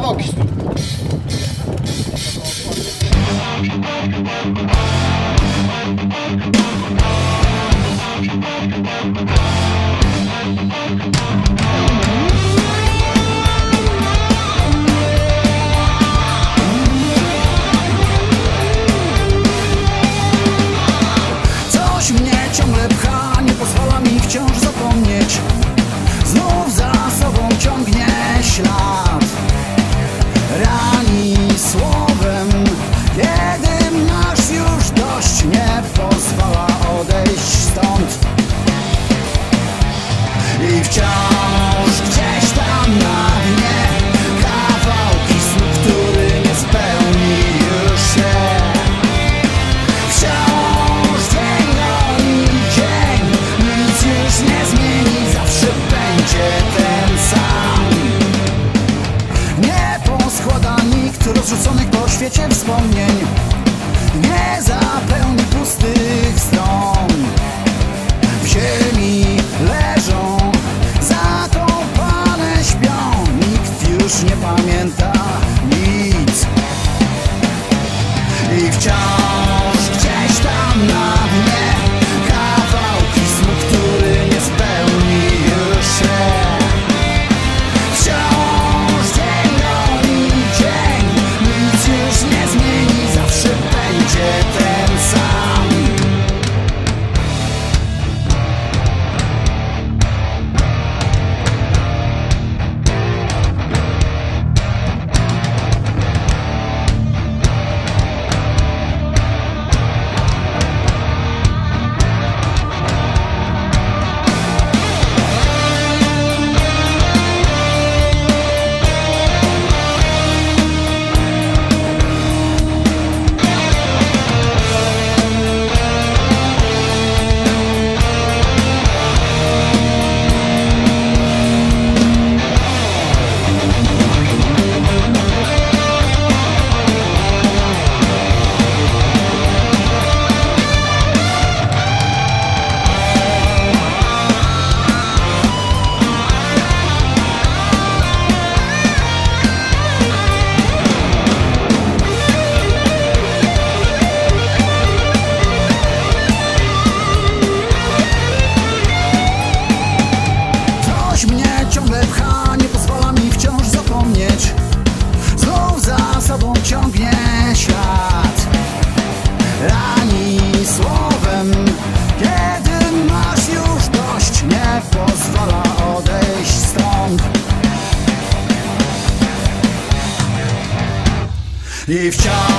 kawałki stóp. Coś mnie ciągle pcha, nie pozwala mi wciąż zapomnieć. Znów za sobą ciągnie ślad, rani słowem, kiedy masz już dość, nie pozwala odejść stąd. I wciąż gdzieś tam na dnie kawałki snu, który nie spełni już się. Wciąż dzień goni dzień, nic już nie zmieni, zawsze będzie ten sam. Nie poskłada nikt rozrzuconych po świecie wspomnień, nie zapełni pustych stron. W ziemi leżą, zakopane śpią, nikt już nie pamięta nic. I wciąż gdzieś tam na dnie kawałki snu, który nie spełni już się. Wciąż dzień goni dzień, nic już nie zmieni, zawsze będzie ten sam. Ciągle pcha, nie pozwala mi wciąż zapomnieć. Znów za sobą ciągnie ślad, rani słowem, kiedy masz już dość, nie pozwala odejść stąd. I wciąż